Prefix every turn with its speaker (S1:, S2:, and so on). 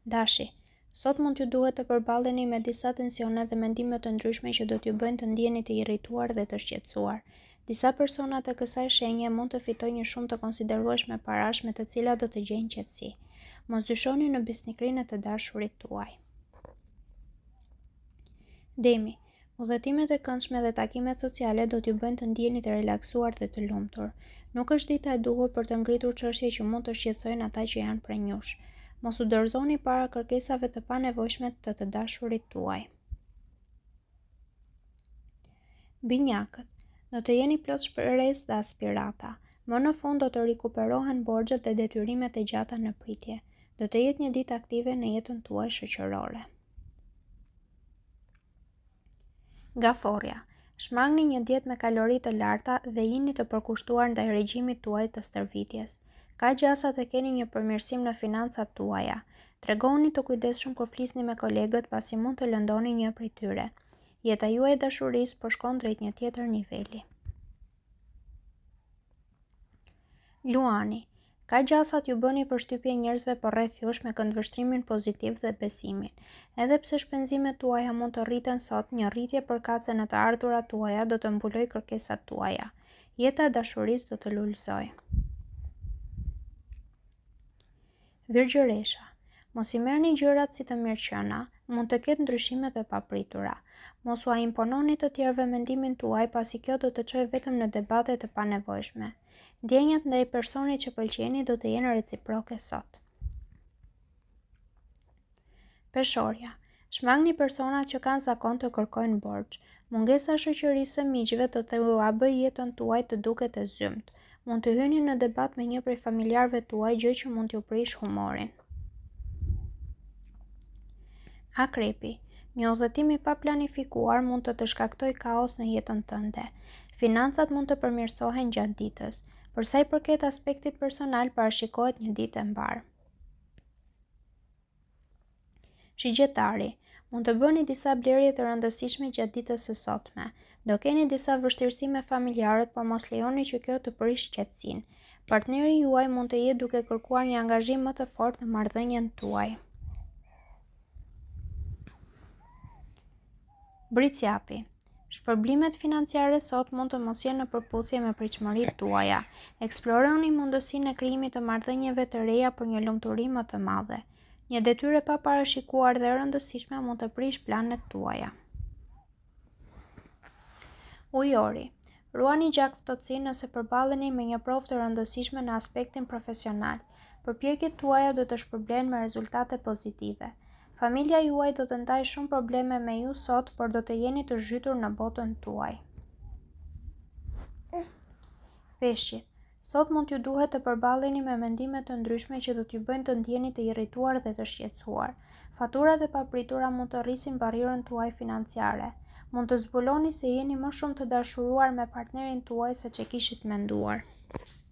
S1: Dashi, sot mund t'ju duhet të përballeni me disa tensione dhe mendime të ndryshme që do t'ju bëjnë të ndjeni të irrituar dhe të shqetësuar. Disa persona të kësaj shenje mund të fitojnë një shumë të konsiderueshme parash me të cilat do të gjejnë qetësi. Mos dyshoni në besnikrinë të dashurit tuaj. Demi, udhëtimet e këndshme dhe takimet sociale do t'ju bëjnë të ndjeni të relaksuar dhe të lumtur. Nuk është dita e duhur për të ngritur çështje që mund të shqetësojnë ata që janë prenjush. Mos u dorëzoni para kërkesave të panevojshme të dashurit tuaj. Binjakët, do të jeni plot shpresë dhe aspirata. Më në fund do të rikuperohen borxhet dhe detyrimet e gjata në pritje. Do të jetë një ditë aktive në jetën tuaj shoqërore. Gaforja, shmangni një dietë me kalori të larta dhe jini të përkushtuar ndaj regjimit tuaj të stërvitjes. Ka gjasa të keni një përmirësim në financat tuaja. Tregoni të kujdesshëm kur flisni me kolegët pasi mund të lëndoni një prej tyre. Jeta juaj e dashurisë po shkon drejt një tjetër niveli. Luani, ka gjasa t'ju bëni përshtypje njerëzve përreth jush me këndvështrimin pozitiv dhe besimin. Edhe pse shpenzimet tuaja mund të rriten sot, një rritje përkatëse në të ardhurat tuaja do të mbulojë kërkesat tuaja. Jeta e dashurisë do të lulëzojë. Virgjëresha, mos i merrni gjërat si të mirëqëna, mund të ketë ndryshime të papritura. Mos ua impononi të tjerëve mendimin tuaj pasi kjo do të çojë vetëm në debate të panevojshme. Ndjenjat ndaj personit që pëlqeni do të jenë reciproke sot. Peshorja, shmangni personat që kanë zakon të kërkojnë borxh. Mungesa shoqërisë së miqve do të ua bëjë jetën tuaj të duket e zymt. Mund të hyni në debat me një prej familjarëve tuaj, gjë që mund t'ju prish humorin. Akrepi, një udhëtim i paplanifikuar mund të shkaktojë kaos në jetën tënde. Financat mund të përmirësohen gjatë ditës. Për sa i përket aspektit personal, parashikohet një ditë e mbar. Shigjetari, mund të bëni disa blerje të rëndësishme gjatë ditës së sotme. Do keni disa vështirësi me familjarët, por mos lejoni që kjo të prish qetësinë. Partneri juaj mund të jetë duke kërkuar një angazhim më të fortë në marrëdhënien tuaj. Bricjapi, shpërblimet financiare sot mund të mos jenë në përputhje me pritshmëritë tuaja. Eksploroni mundësinë e krijimit të marrëdhënieve të reja për një lumturi më të madhe. Një detyrë pa parashikuar dhe rëndësishme mund të prish planet tuaja. Ujori, ruani gjakftësinë nëse përballeni me një provë të rëndësishme në aspektin profesional. Përpjekjet tuaja do të shpërblehen me rezultate pozitive. Familja juaj do të ndajë shumë probleme me ju sot, por do të jeni të zhytur në botën tuaj. Peshqit, sot mund t'ju duhet të përballeni me mendime të ndryshme që do t'ju bëjnë të ndjeni të irrituar dhe të shqetësuar. Faturat e papritura mund të rrisin barrierën tuaj financiare. Mund të zbuloni se jeni më shumë të dashuruar me partnerin tuaj se që kishit menduar.